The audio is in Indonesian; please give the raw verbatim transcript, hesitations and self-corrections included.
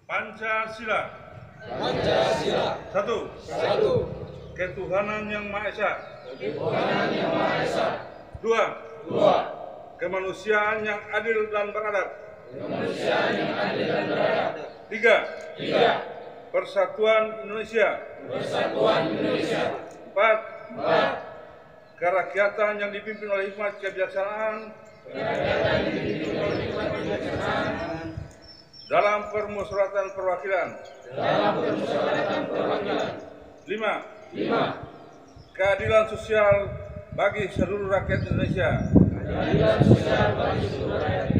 Pancasila. Pancasila. Satu. Satu. Ketuhanan Yang Maha Esa. Ketuhanan Yang Maha Esa. Dua. Dua. Kemanusiaan yang adil dan beradab. Kemanusiaan yang adil dan beradab. Tiga. Tiga. Persatuan Indonesia. Persatuan Indonesia. Empat. Empat. Kerakyatan yang dipimpin oleh hikmat kebijaksanaan. Kerakyatan yang dipimpin oleh hikmat kebijaksanaan. Dalam permusyawaratan perwakilan. Dalam permusyawaratan perwakilan. Lima. Lima. Keadilan sosial bagi seluruh rakyat Indonesia. Keadilan sosial bagi seluruh rakyat